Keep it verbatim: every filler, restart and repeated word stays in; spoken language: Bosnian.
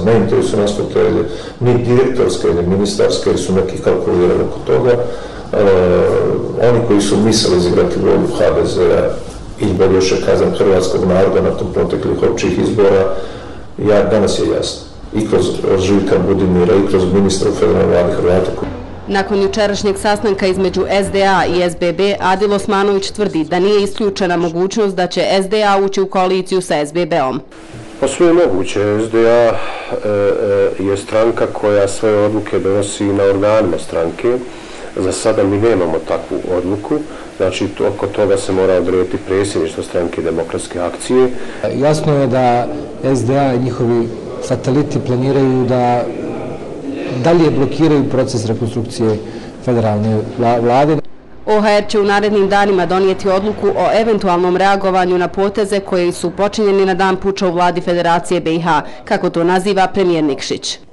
Ne interesuje nas fotelje, ni direktorske, ni ministarske, jer su neki kalkulirali oko toga. E, oni koji su mislili izigrati volju ha de zea ili bolje još je kazam hrvatskog naroda na tom proteklih općih izbora, ja, danas je jasno. I kroz Željka Budimira, i kroz ministra u federalnoj vladi Hrvata. Nakon jučerašnjeg sastanka između es de a i es be be, Adil Osmanović tvrdi da nije isključena mogućnost da će es de a ući u koaliciju sa es be be-om. Pa sve je moguće. es de a e, je stranka koja svoje odluke donosi na organima stranke. Za sada mi nemamo takvu odluku, znači oko toga se mora odrediti predsjedništvo stranke Demokratske akcije. Jasno je da es de a i njihovi sateliti planiraju da dalje blokiraju proces rekonstrukcije federalne vlade. o ha er će u narednim danima donijeti odluku o eventualnom reagovanju na poteze koji su počinjeni na dan puča u vladi Federacije be i ha, kako to naziva premijer Nikšić.